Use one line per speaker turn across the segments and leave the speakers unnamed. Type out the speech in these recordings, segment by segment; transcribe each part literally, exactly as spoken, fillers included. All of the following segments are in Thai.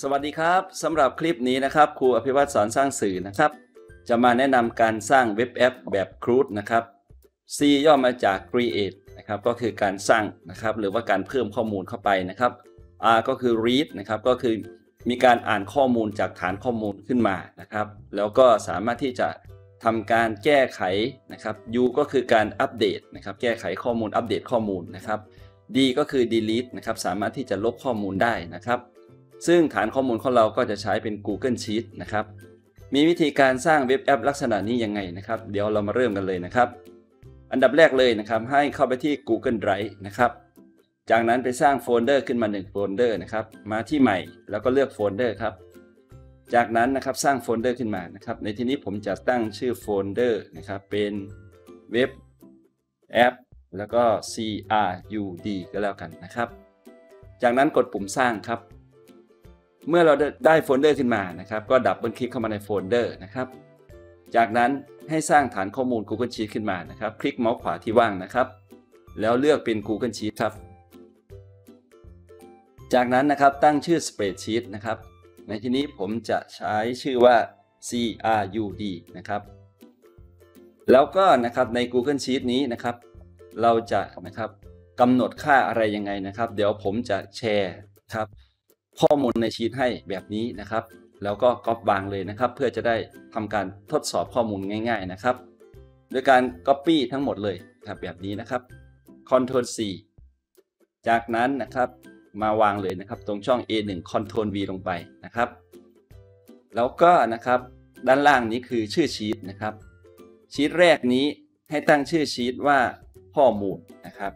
สวัสดีครับสำหรับคลิปนี้นะครับครูอภิวัตรสอนสร้างสื่อนะครับจะมาแนะนำการสร้างเว็บแอปแบบ Crude นะครับ C ย่อมาจาก Create นะครับก็คือการสร้างนะครับหรือว่าการเพิ่มข้อมูลเข้าไปนะครับ R ก็คือ Read นะครับก็คือมีการอ่านข้อมูลจากฐานข้อมูลขึ้นมานะครับแล้วก็สามารถที่จะทำการแก้ไขนะครับ U ก็คือการอัปเดตนะครับแก้ไขข้อมูลอัปเดตข้อมูลนะครับ D ก็คือ delete นะครับสามารถที่จะลบข้อมูลได้นะครับซึ่งฐานข้อมูลของเราก็จะใช้เป็น Google Sheet นะครับมีวิธีการสร้างเว็บแอปลักษณะนี้ยังไงนะครับเดี๋ยวเรามาเริ่มกันเลยนะครับอันดับแรกเลยนะครับให้เข้าไปที่ Google Drive นะครับจากนั้นไปสร้างโฟลเดอร์ขึ้นมาหนึ่งโฟลเดอร์นะครับมาที่ใหม่แล้วก็เลือกโฟลเดอร์ครับจากนั้นนะครับสร้างโฟลเดอร์ขึ้นมานะครับในที่นี้ผมจะตั้งชื่อโฟลเดอร์นะครับเป็นเว็บแอปแล้วก็ C R U D ก็แล้วกันนะครับจากนั้นกดปุ่มสร้างครับเมื่อเราได้โฟลเดอร์ขึ้นมานะครับก็ดับเบิลคลิกเข้ามาในโฟลเดอร์นะครับจากนั้นให้สร้างฐานข้อมูล Google Sheet ขึ้นมานะครับคลิกเมาส์ขวาที่ว่างนะครับแล้วเลือกเป็น Google Sheet ครับจากนั้นนะครับตั้งชื่อ Spreadsheet นะครับในที่นี้ผมจะใช้ชื่อว่า C R U D นะครับแล้วก็นะครับใน Google Sheet นี้นะครับเราจะนะครับกำหนดค่าอะไรยังไงนะครับเดี๋ยวผมจะแชร์ครับข้อมูลในชีตให้แบบนี้นะครับแล้วก็ก๊อปวางเลยนะครับเพื่อจะได้ทำการทดสอบข้อมูลง่ายๆนะครับโดยการ Copy ทั้งหมดเลยครับแบบนี้นะครับ คอนโทรล C จากนั้นนะครับมาวางเลยนะครับตรงช่อง เอ หนึ่ง คอนโทรล V ลงไปนะครับแล้วก็นะครับด้านล่างนี้คือชื่อชีตนะครับชีตแรกนี้ให้ตั้งชื่อชีตว่าข้อมูลนะครับ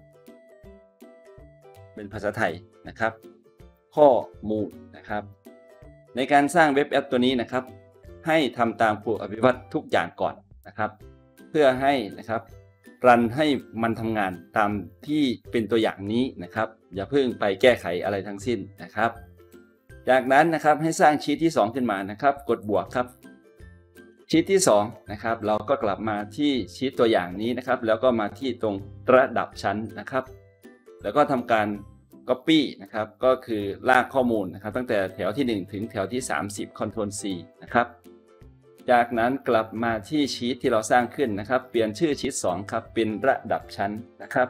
เป็นภาษาไทยนะครับข้อมูลนะครับในการสร้างเว็บแอปตัวนี้นะครับให้ทำตามครูอภิวัตรทุกอย่างก่อนนะครับเพื่อให้นะครับรันให้มันทำงานตามที่เป็นตัวอย่างนี้นะครับอย่าเพิ่งไปแก้ไขอะไรทั้งสิ้นนะครับจากนั้นนะครับให้สร้างชีทที่สองขึ้นมานะครับกดบวกครับชีทที่สองนะครับเราก็กลับมาที่ชีทตัวอย่างนี้นะครับแล้วก็มาที่ตรงระดับชั้นนะครับแล้วก็ทำการCopy นะครับก็คือลากข้อมูลนะครับตั้งแต่แถวที่หนึ่งถึงแถวที่สามสิบ คอนโทรล C นะครับจากนั้นกลับมาที่ชีทที่เราสร้างขึ้นนะครับเปลี่ยนชื่อชีทสองครับเป็นระดับชั้นนะครับ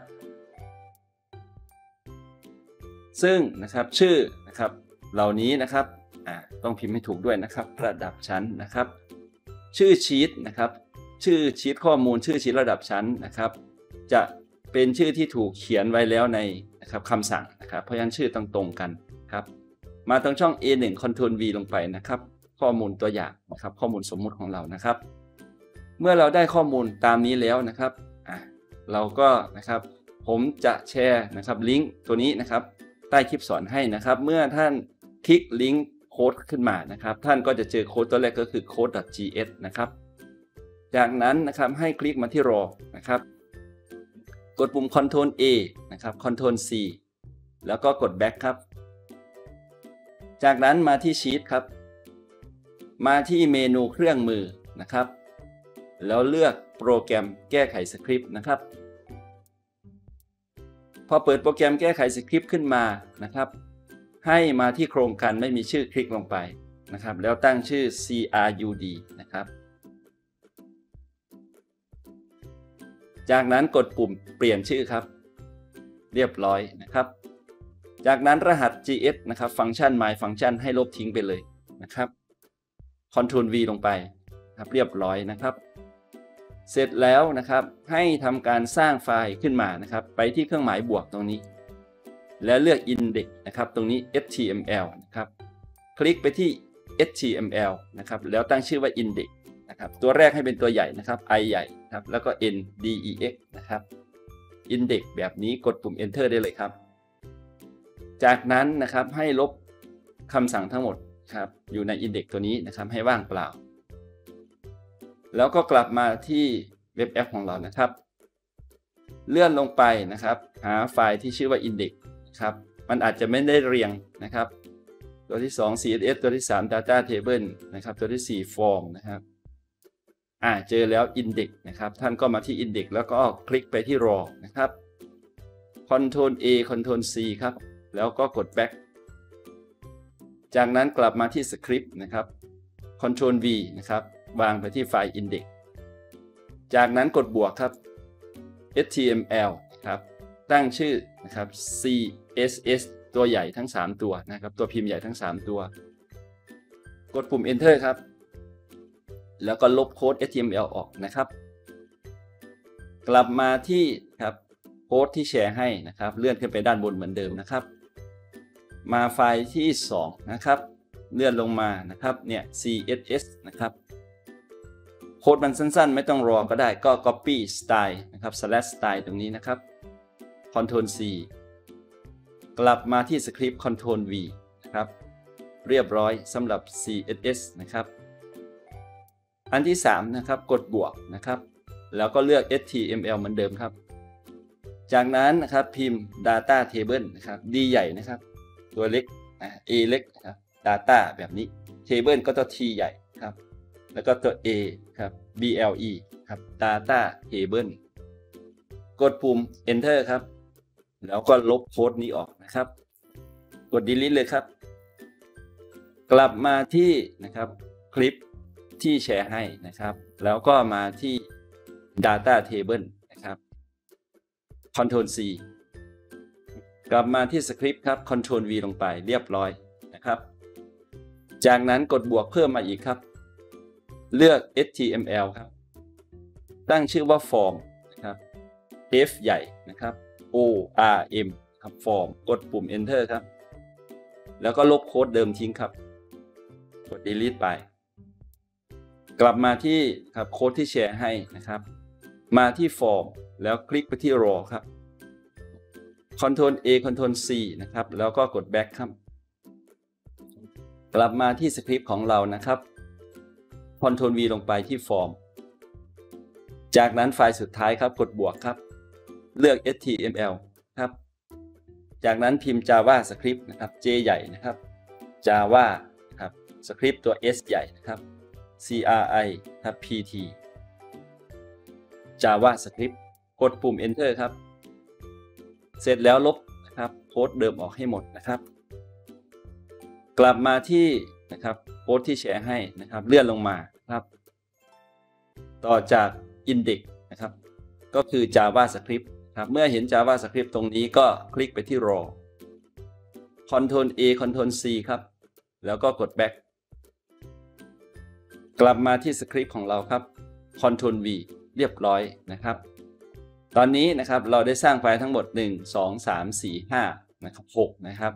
ซึ่งนะครับชื่อนะครับเหล่านี้นะครับอ่าต้องพิมพ์ให้ถูกด้วยนะครับระดับชั้นนะครับชื่อชีทนะครับชื่อชีทข้อมูลชื่อชีทระดับชั้นนะครับจะเป็นชื่อที่ถูกเขียนไว้แล้วในนะครับคำสั่งนะครับเพราะฉะนั้นชื่อต้องตรงกันครับมาตรงช่อง เอ หนึ่ง คอนโทรล V ลงไปนะครับข้อมูลตัวอย่างนะครับข้อมูลสมมุติของเรานะครับเมื่อเราได้ข้อมูลตามนี้แล้วนะครับอ่ะเราก็นะครับผมจะแชร์นะครับลิงก์ตัวนี้นะครับใต้คลิปสอนให้นะครับเมื่อท่านคลิกลิงก์โค้ดขึ้นมานะครับท่านก็จะเจอโค้ดตัวแรกก็คือ code.js นะครับจากนั้นนะครับให้คลิกมาที่ raw นะครับกดปุ่ม คอนโทรล เอ นะครับ คอนโทรล C แล้วก็กด back ครับจากนั้นมาที่ sheet ครับมาที่เมนูเครื่องมือนะครับแล้วเลือกโปรแกรมแก้ไขสคริปต์นะครับพอเปิดโปรแกรมแก้ไขสคริปต์ขึ้นมานะครับให้มาที่โครงการไม่มีชื่อคลิกลงไปนะครับแล้วตั้งชื่อ C R U D นะครับจากนั้นกดปุ่มเปลี่ยนชื่อครับเรียบร้อยนะครับจากนั้นรหัส จี เอส นะครับฟังก์ชัน my function ให้ลบทิ้งไปเลยนะครับ คอนโทรล V ลงไปครับเรียบร้อยนะครับเสร็จแล้วนะครับให้ทำการสร้างไฟล์ขึ้นมานะครับไปที่เครื่องหมายบวกตรงนี้แล้วเลือก index นะครับตรงนี้ เอช ที เอ็ม แอล นะครับคลิกไปที่ เอช ที เอ็ม แอล นะครับแล้วตั้งชื่อว่า indexนะครับตัวแรกให้เป็นตัวใหญ่นะครับ I ใหญ่ครับแล้วก็ N D E X นะครับ index แบบนี้กดปุ่ม enter ได้เลยครับจากนั้นนะครับให้ลบคำสั่งทั้งหมดครับอยู่ใน index ตัวนี้นะครับให้ว่างเปล่าแล้วก็กลับมาที่เว็บแอปของเรานะครับเลื่อนลงไปนะครับหาไฟล์ที่ชื่อว่า index ครับมันอาจจะไม่ได้เรียงนะครับตัวที่สอง ซี เอส เอส ตัวที่สาม data table นะครับตัวที่สี่ form นะครับอ่าเจอแล้ว index นะครับท่านก็มาที่ index แล้วก็คลิกไปที่ raw นะครับ คอนโทรล เอ คอนโทรล C ครับแล้วก็กด back จากนั้นกลับมาที่สคริปต์นะครับ คอนโทรล วี นะครับวางไปที่ไฟล์ index จากนั้นกดบวกครับ เอช ที เอ็ม แอล ครับตั้งชื่อนะครับ ซี เอส เอส ตัวใหญ่ทั้งสามตัวนะครับตัวพิมพ์ใหญ่ทั้งสามตัวกดปุ่ม enter ครับแล้วก็ลบโค้ด เอช ที เอ็ม แอล ออกนะครับกลับมาที่ครับโค้ดที่แชร์ให้นะครับเลื่อนขึ้นไปด้านบนเหมือนเดิมนะครับมาไฟล์ที่สองนะครับเลื่อนลงมานะครับเนี่ย ซี เอส เอส นะครับโค้ดมันสั้นๆไม่ต้องรอก็ได้ก็ copy style นะครับ slash style ตรงนี้นะครับ คอนโทรล ซี กลับมาที่สคริปต์ คอนโทรล วี นะครับเรียบร้อยสำหรับ ซี เอส เอส นะครับอันที่สามนะครับกดบวกนะครับแล้วก็เลือก เอช ที เอ็ม แอล เหมือนเดิมครับจากนั้นนะครับพิมพ์ data table นะครับ D ใหญ่นะครับตัวเล็ก A เล็กนะครับ data แบบนี้ table ก็ตัว T ใหญ่ครับแล้วก็ตัว A ครับ บี แอล อี ครับ data table กดปุ่ม enter ครับแล้วก็ลบโค้ดนี้ออกนะครับกด delete เลยครับกลับมาที่นะครับคลิปที่แชร์ให้นะครับแล้วก็มาที่ data table นะครับ คอนโทรล ซี กลับมาที่สคริปต์ครับ คอนโทรล วี ลงไปเรียบร้อยนะครับจากนั้นกดบวกเพิ่มมาอีกครับเลือก เอช ที เอ็ม แอล ครับตั้งชื่อว่า form นะครับ F ใหญ่นะครับ O R M ครับ form กดปุ่ม enter ครับแล้วก็ลบโค้ดเดิมทิ้งครับกด delete ไปกลับมาที่ครับโค้ดที่แชร์ให้นะครับมาที่ form แล้วคลิกไปที่ raw ครับ คอนโทรล A คอนโทรล C นะครับแล้วก็กด back ครับกลับมาที่สคริปต์ของเรานะครับ คอนโทรล V ลงไปที่ form จากนั้นไฟล์สุดท้ายครับกดบวกครับเลือก เอช ที เอ็ม แอล ครับจากนั้นพิมพ์ Java Script นะครับ J ใหญ่นะครับ Java ครับ Script ตัว S ใหญ่นะครับ C R I ครับ P T Java Script กดปุ่ม enter ครับเสร็จแล้วลบนะครับโค้ดเดิมออกให้หมดนะครับกลับมาที่นะครับโค้ดที่แชร์ให้นะครับเลื่อนลงมาครับต่อจาก index นะครับก็คือ JavaScript ครับเมื่อเห็น JavaScript ตรงนี้ก็คลิกไปที่ raw คอนโทรล A คอนโทรล C ครับแล้วก็กด back กลับมาที่สคริปต์ของเราครับคอนโทรล V เรียบร้อยนะครับตอนนี้นะครับเราได้สร้างไฟล์ทั้งหมดหนึ่ง สอง สาม สี่ ห้านะครับหกนะครับ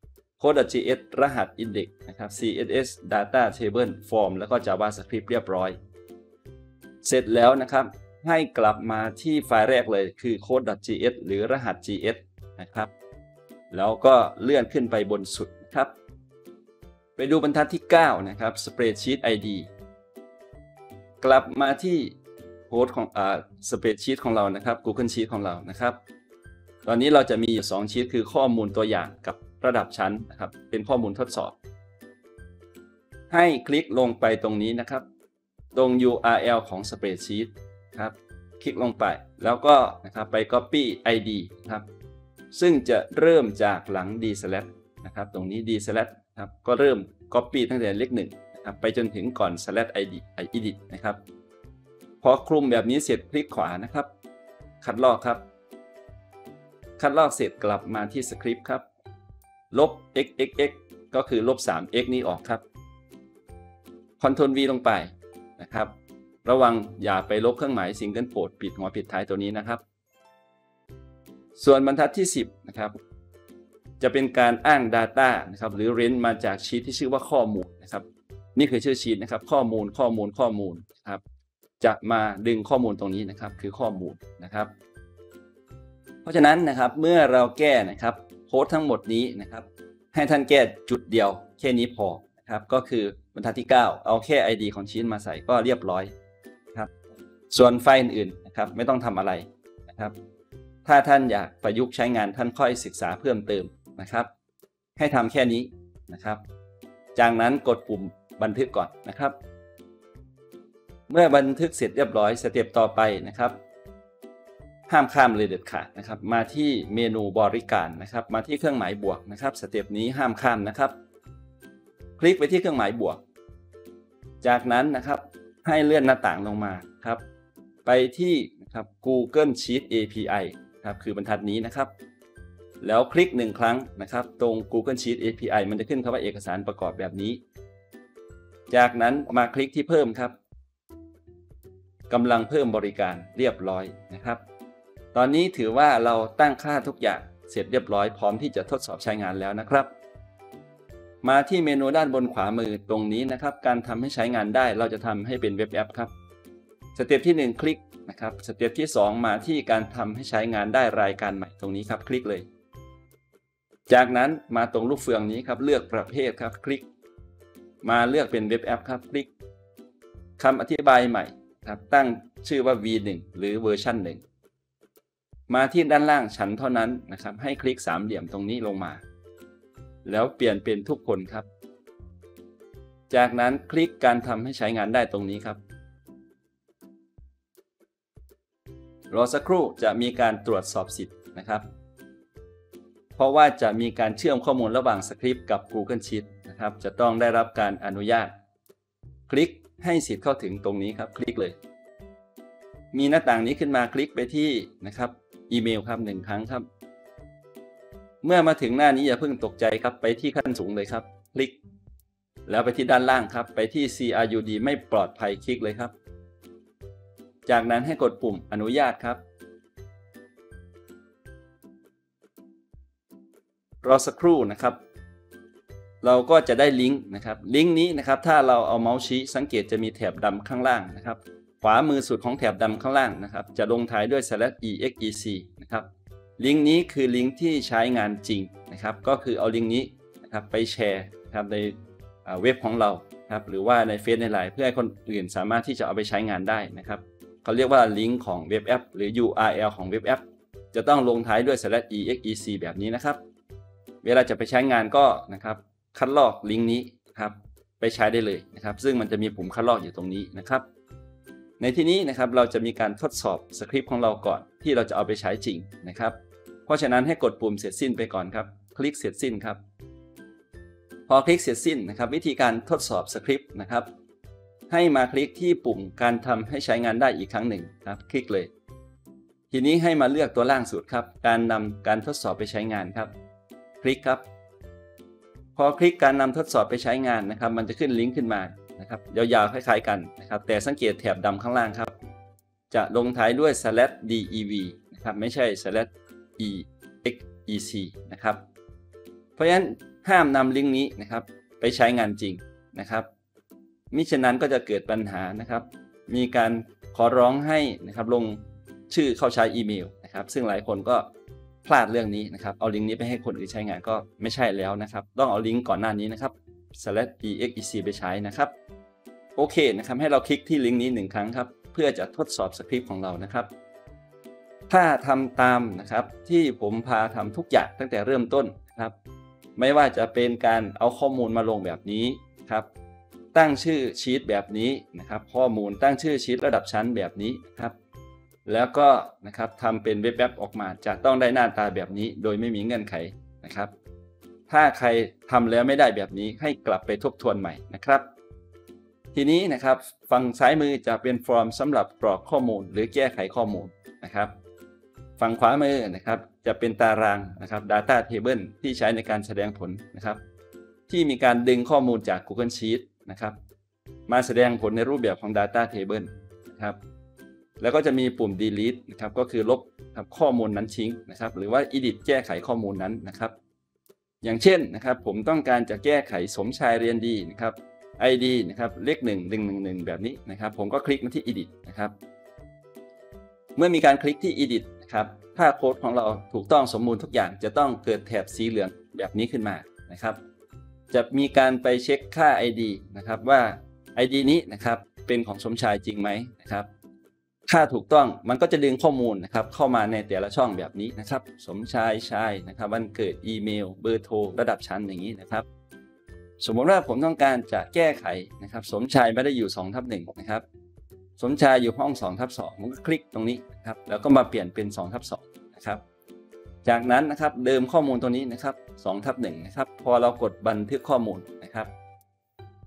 code.js รหัส index นะครับ ซี เอส เอส data table form แล้วก็ JavaScript เรียบร้อยเสร็จแล้วนะครับให้กลับมาที่ไฟล์แรกเลยคือ code.js หรือรหัส จี เอส นะครับแล้วก็เลื่อนขึ้นไปบนสุดนะครับไปดูบรรทัดที่เก้านะครับ spreadsheet ไอ ดี กลับมาที่โค้ดของอ่า spreadsheet ของเรานะครับ Google Sheet ของเรานะครับตอนนี้เราจะมีอยู่สองชีทคือข้อมูลตัวอย่างกับระดับชั้นนะครับเป็นข้อมูลทดสอบให้คลิกลงไปตรงนี้นะครับตรง ยู อาร์ แอล ของ spreadsheet ครับคลิกลงไปแล้วก็นะครับไป copy ไอ ดี ครับซึ่งจะเริ่มจากหลัง d slash นะครับตรงนี้ d slash ครับก็เริ่ม copy ตั้งแต่เลขหนึ่งนะครับไปจนถึงก่อน slash id edit นะครับพอคลุมแบบนี้เสร็จคลิกขวานะครับคัดลอกครับคัดลอกเสร็จกลับมาที่สคริปต์ครับลบ xxx ก็คือลบ สาม x นี้ออกครับคอนโทรล V ลงไปนะครับระวังอย่าไปลบเครื่องหมายซิงเกิลโ u ตปิดหัวปิดท้ายตัวนี้นะครับส่วนบรรทัดที่สิบนะครับจะเป็นการอ้าง Data นะครับหรือ Range มาจากชีทที่ชื่อว่าข้อมูลนะครับนี่คือชื่อชีทนะครับข้อมูลข้อมูลข้อมูลครับจะมาดึงข้อมูลตรงนี้นะครับคือข้อมูลนะครับเพราะฉะนั้นนะครับเมื่อเราแก้นะครับโค้ดทั้งหมดนี้นะครับให้ท่านแก้จุดเดียวแค่นี้พอนะครับก็คือบรรทัดที่เก้าเอาแค่ ไอ ดี ของชีทมาใส่ก็เรียบร้อยครับส่วนไฟล์อื่นๆนะครับไม่ต้องทำอะไรนะครับถ้าท่านอยากประยุกต์ใช้งานท่านค่อยศึกษาเพิ่มเติมนะครับให้ทำแค่นี้นะครับจากนั้นกดปุ่มบันทึกก่อนนะครับเมื่อบันทึกเสร็จเรียบร้อยสเต็ปต่อไปนะครับห้ามข้ามเลยเด็ดขาดนะครับมาที่เมนูบริการนะครับมาที่เครื่องหมายบวกนะครับสเต็ปนี้ห้ามข้ามนะครับคลิกไปที่เครื่องหมายบวกจากนั้นนะครับให้เลื่อนหน้าต่างลงมาครับไปที่นะครับ Google Sheet เอ พี ไอ ครับคือบรรทัดนี้นะครับแล้วคลิกหนึ่งครั้งนะครับตรง Google Sheet เอ พี ไอ มันจะขึ้นคำว่าเอกสารประกอบแบบนี้จากนั้นมาคลิกที่เพิ่มครับกำลังเพิ่มบริการเรียบร้อยนะครับตอนนี้ถือว่าเราตั้งค่าทุกอย่างเสร็จเรียบร้อยพร้อมที่จะทดสอบใช้งานแล้วนะครับมาที่เมนูด้านบนขวามือตรงนี้นะครับการทำให้ใช้งานได้เราจะทำให้เป็นเว็บแอปครับสเต็ปที่หนึ่งคลิกนะครับสเต็ปที่สองมาที่การทำให้ใช้งานได้รายการใหม่ตรงนี้ครับคลิกเลยจากนั้นมาตรงลูกเฟืองนี้ครับเลือกประเภทครับคลิกมาเลือกเป็นเว็บแอปครับคลิกคำอธิบายใหม่ครับตั้งชื่อว่า วี หนึ่ง หรือเวอร์ชันหนึ่งมาที่ด้านล่างฉันเท่านั้นนะครับให้คลิกสามเหลี่ยมตรงนี้ลงมาแล้วเปลี่ยนเป็นทุกคนครับจากนั้นคลิกการทำให้ใช้งานได้ตรงนี้ครับรอสักครู่จะมีการตรวจสอบสิทธิ์นะครับเพราะว่าจะมีการเชื่อมข้อมูลระหว่างสคริปต์กับ Google Sheet นะครับจะต้องได้รับการอนุญาตคลิกให้สิทธิ์เข้าถึงตรงนี้ครับคลิกเลยมีหน้าต่างนี้ขึ้นมาคลิกไปที่นะครับอีเมลครับหนึ่งครั้งครับเมื่อมาถึงหน้านี้อย่าเพิ่งตกใจครับไปที่ขั้นสูงเลยครับคลิกแล้วไปที่ด้านล่างครับไปที่ ซี อาร์ ยู ดี ไม่ปลอดภัยคลิกเลยครับจากนั้นให้กดปุ่มอนุญาตครับรอสักครู่นะครับเราก็จะได้ลิงก์นะครับลิงก์นี้นะครับถ้าเราเอาเมาส์ชี้สังเกตจะมีแถบดำข้างล่างนะครับขวามือสุดของแถบดำข้างล่างนะครับจะลงท้ายด้วย สแลช อี เอ็กซ์ อี ซี นะครับลิงก์นี้คือลิงก์ที่ใช้งานจริงนะครับก็คือเอาลิงก์นี้นะครับไปแชร์นะครับในเว็บของเราครับหรือว่าในเฟซในไลน์เพื่อให้คนอื่นสามารถที่จะเอาไปใช้งานได้นะครับเขาเรียกว่าลิงก์ของเว็บแอปหรือ ยู อาร์ แอล ของเว็บแอปจะต้องลงท้ายด้วย สแลช อี เอ็กซ์ อี ซี แบบนี้นะครับเวลาจะไปใช้งานก็นะครับคัดลอกลิงก์นี้ครับไปใช้ได้เลยนะครับซึ่งมันจะมีปุ่มคัดลอกอยู่ตรงนี้นะครับในที่นี้นะครับเราจะมีการทดสอบสคริปต์ของเราก่อนที่เราจะเอาไปใช้จริงนะครับเพราะฉะนั้นให้กดปุ่มเสร็จสิ้นไปก่อนครับคลิกเสร็จสิ้นครับพอคลิกเสร็จสิ้นนะครับวิธีการทดสอบสคริปต์นะครับให้มาคลิกที่ปุ่มการทำให้ใช้งานได้อีกครั้งหนึ่งครับคลิกเลยทีนี้ให้มาเลือกตัวล่างสุดครับการนำการทดสอบไปใช้งานครับคลิกครับพอคลิกการนำทดสอบไปใช้งานนะครับมันจะขึ้นลิงก์ขึ้นมานะครับยาวๆคล้ายๆกันนะครับแต่สังเกตแถบดำข้างล่างครับจะลงท้ายด้วย สแลช ดี อี วี นะครับไม่ใช่ สแลช อี เอ็กซ์ อี ซี นะครับเพราะฉะนั้นห้ามนำลิงก์นี้นะครับไปใช้งานจริงนะครับมิฉะนั้นก็จะเกิดปัญหานะครับมีการขอร้องให้นะครับลงชื่อเข้าใช้อีเมลนะครับซึ่งหลายคนก็พลาดเรื่องนี้นะครับเอาลิงก์นี้ไปให้คนอื่นใช้งานก็ไม่ใช่แล้วนะครับต้องเอาลิงก์ก่อนหน้านี้นะครับ สแลช อี เอ็กซ์ อี ซี ไปใช้นะครับโอเคนะครับให้เราคลิกที่ลิงก์นี้หนึ่งครั้งครับเพื่อจะทดสอบสคริปต์ของเรานะครับถ้าทำตามนะครับที่ผมพาทำทุกอย่างตั้งแต่เริ่มต้นนะครับไม่ว่าจะเป็นการเอาข้อมูลมาลงแบบนี้ครับตั้งชื่อชีตแบบนี้นะครับข้อมูลตั้งชื่อชีตระดับชั้นแบบนี้ครับแล้วก็นะครับทำเป็นเว็บแอปออกมาจะต้องได้หน้าตาแบบนี้โดยไม่มีเงื่อนไขนะครับถ้าใครทำแล้วไม่ได้แบบนี้ให้กลับไปทบทวนใหม่นะครับทีนี้นะครับฝั่งซ้ายมือจะเป็นฟอร์มสำหรับกรอกข้อมูลหรือแก้ไขข้อมูลนะครับฝั่งขวามือนะครับจะเป็นตารางนะครับ Data Table ที่ใช้ในการแสดงผลนะครับที่มีการดึงข้อมูลจาก Google Sheet นะครับมาแสดงผลในรูปแบบของ Data Table นะครับแล้วก็จะมีปุ่ม delete นะครับก็คือลบข้อมูลนั้นทิ้งนะครับหรือว่า edit แก้ไขข้อมูลนั้นนะครับอย่างเช่นนะครับผมต้องการจะแก้ไขสมชายเรียนดีนะครับ ไอ ดี นะครับเลขหนึ่ง หนึ่ง หนึ่ง หนึ่งแบบนี้นะครับผมก็คลิกมาที่ edit นะครับเมื่อมีการคลิกที่ edit นะครับถ้าโค้ดของเราถูกต้องสมบูรณ์ทุกอย่างจะต้องเกิดแถบสีเหลืองแบบนี้ขึ้นมานะครับจะมีการไปเช็คค่า ไอ ดี นะครับว่า ไอ ดี นี้นะครับเป็นของสมชายจริงไหมนะครับถ้าถูกต้องมันก็จะดึงข้อมูลนะครับเข้ามาในแต่ละช่องแบบนี้นะครับสมชายชายนะครับวันเกิดอีเมลเบอร์โทรระดับชั้นอย่างนี้นะครับสมมติว่าผมต้องการจะแก้ไขนะครับสมชายไม่ได้อยู่สองทับหนึ่งนะครับสมชายอยู่ห้องสองทับสองผมก็คลิกตรงนี้นะครับแล้วก็มาเปลี่ยนเป็นสองทับสองนะครับจากนั้นนะครับเดิมข้อมูลตัวนี้นะครับสองทับหนึ่งนะครับพอเรากดบันทึกข้อมูลนะครับ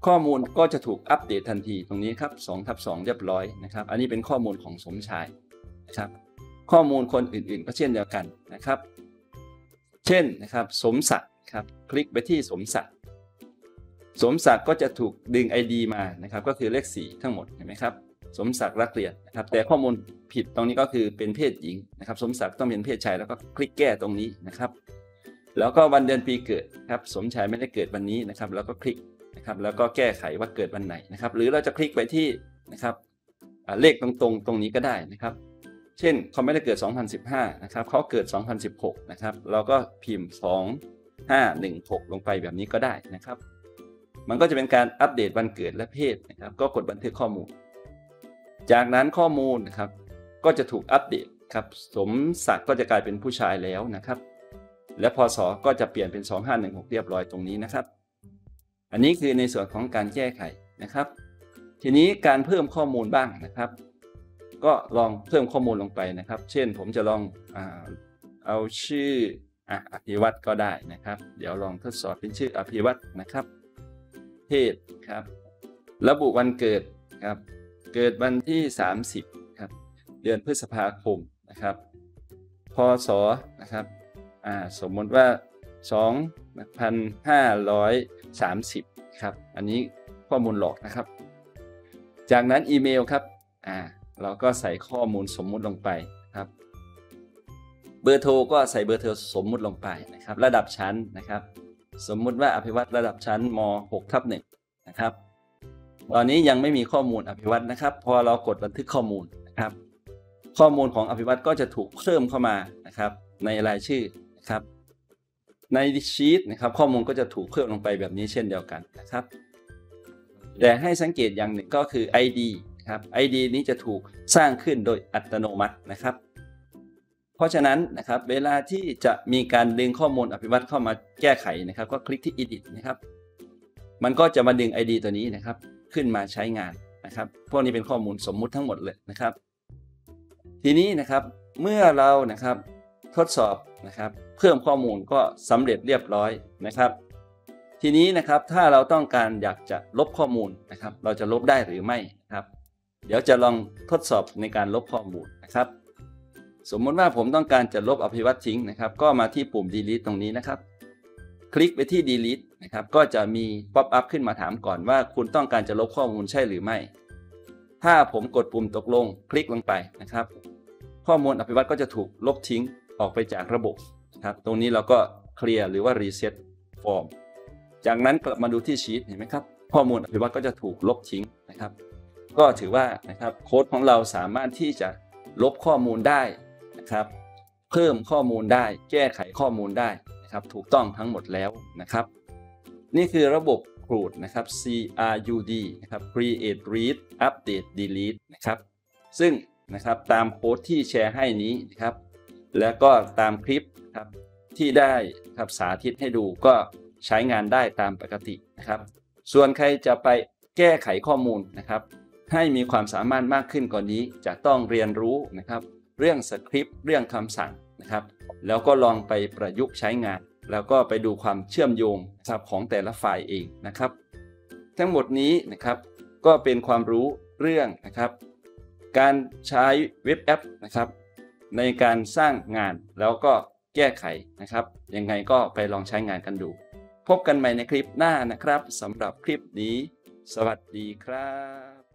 ข้อมูลก็จะถูกอัปเดตทันทีตรงนี้ครับสองทับสองเรียบร้อยนะครับอันนี้เป็นข้อมูลของสมชายนะครับข้อมูลคนอื่นๆก็เช่นเดียวกันนะครับเช่นนะครับสมศักดิ์ครับคลิกไปที่สมศักดิ์สมศักดิ์ก็จะถูกดึง ไอ ดี มานะครับก็คือเลขสี่ทั้งหมดเห็นไหมครับสมศักดิ์รักเรียนนะครับแต่ข้อมูลผิดตรงนี้ก็คือเป็นเพศหญิงนะครับสมศักดิ์ต้องเป็นเพศชายแล้วก็คลิกแก้ตรงนี้นะครับแล้วก็วันเดือนปีเกิดครับสมชายไม่ได้เกิดวันนี้นะครับแล้วก็คลิกนะครับแล้วก็แก้ไขว่าเกิดวันไหนนะครับหรือเราจะคลิกไปที่นะครับเลขตรงๆตรงนี้ก็ได้นะครับเช่นเขาไม่ได้เกิดสองพันสิบห้านะครับเขาเกิดสองพันสิบหกนะครับเราก็พิมพ์สองห้าหนึ่งหกลงไปแบบนี้ก็ได้นะครับมันก็จะเป็นการอัปเดตวันเกิดและเพศนะครับก็กดบันทึกข้อมูลจากนั้นข้อมูลนะครับก็จะถูกอัปเดตครับสมศักดิ์ก็จะกลายเป็นผู้ชายแล้วนะครับและพศก็จะเปลี่ยนเป็นสองห้าหนึ่งหกเรียบร้อยตรงนี้นะครับอันนี้คือในส่วนของการแก้ไขนะครับทีนี้การเพิ่มข้อมูลบ้างนะครับก็ลองเพิ่มข้อมูลลงไปนะครับเช่นผมจะลองอ่าเอาชื่ออ่ะอภิวัตรก็ได้นะครับเดี๋ยวลองทดสอบเป็นชื่ออภิวัตรนะครับเพศครับระบุวันเกิดครับเกิดวันที่สามสิบครับเดือนพฤษภาคมนะครับพศนะครับอ่าสมมติว่าสองพันห้าร้อยสามสิบครับอันนี้ข้อมูลหลอกนะครับจากนั้นอีเมลครับอ่าเราก็ใส่ข้อมูลสมมุติลงไปครับเบอร์โทรก็ใส่เบอร์โทรสมมุติลงไปนะครับระดับชั้นนะครับสมมุติว่าอภิวัตรระดับชั้นม หกทับหนึ่งนะครับตอนนี้ยังไม่มีข้อมูลอภิวัตรนะครับพอเรากดบันทึกข้อมูลนะครับข้อมูลของอภิวัตรก็จะถูกเพิ่มเข้ามานะครับในรายชื่อนะครับในชีตนะครับข้อมูลก็จะถูกเพิ่มลงไปแบบนี้เช่นเดียวกันนะครับแต่ให้สังเกตอย่างหนึ่งก็คือ ไอ ดี ครับ ไอ ดี นี้จะถูกสร้างขึ้นโดยอัตโนมัตินะครับเพราะฉะนั้นนะครับเวลาที่จะมีการดึงข้อมูลอภิวัตรเข้ามาแก้ไขนะครับก็คลิกที่ Edit นะครับมันก็จะมาดึง ไอ ดี ตัวนี้นะครับขึ้นมาใช้งานนะครับพวกนี้เป็นข้อมูลสมมุติทั้งหมดเลยนะครับทีนี้นะครับเมื่อเรานะครับทดสอบนะครับเพิ่มข้อมูลก็สำเร็จเรียบร้อยนะครับทีนี้นะครับถ้าเราต้องการอยากจะลบข้อมูลนะครับเราจะลบได้หรือไม่ครับเดี๋ยวจะลองทดสอบในการลบข้อมูลนะครับสมมติว่าผมต้องการจะลบอภิวัตรทิ้งนะครับก็มาที่ปุ่ม delete ตรงนี้นะครับคลิกไปที่ delete นะครับก็จะมี pop up ขึ้นมาถามก่อนว่าคุณต้องการจะลบข้อมูลใช่หรือไม่ถ้าผมกดปุ่มตกลงคลิกลงไปนะครับข้อมูลอภิวัตรก็จะถูกลบทิ้งออกไปจากระบบนะครับตรงนี้เราก็เคลียร์หรือว่า reset form จากนั้นกลับมาดูที่ชีตเห็นไหมครับข้อมูลอภิวัตรก็จะถูกลบทิ้งนะครับก็ถือว่านะครับโค้ดของเราสามารถที่จะลบข้อมูลได้นะครับเพิ่มข้อมูลได้แก้ไขข้อมูลได้นะครับถูกต้องทั้งหมดแล้วนะครับนี่คือระบบ ซี รู ดี นะครับ ซี อาร์ ยู ดี นะครับ create read update delete นะครับซึ่งนะครับตามโค้ดที่แชร์ให้นี้นะครับแล้วก็ตามคลิปครับที่ได้ครับสาธิตให้ดูก็ใช้งานได้ตามปกตินะครับส่วนใครจะไปแก้ไขข้อมูลนะครับให้มีความสามารถมากขึ้นกว่านี้จะต้องเรียนรู้นะครับเรื่องสคริปต์เรื่องคำสั่งนะครับแล้วก็ลองไปประยุกต์ใช้งานแล้วก็ไปดูความเชื่อมโยงนะครับของแต่ละฝ่ายเองนะครับทั้งหมดนี้นะครับก็เป็นความรู้เรื่องนะครับการใช้เว็บแอปนะครับในการสร้างงานแล้วก็แก้ไขนะครับยังไงก็ไปลองใช้งานกันดูพบกันใหม่ในคลิปหน้านะครับสำหรับคลิปนี้สวัสดีครับ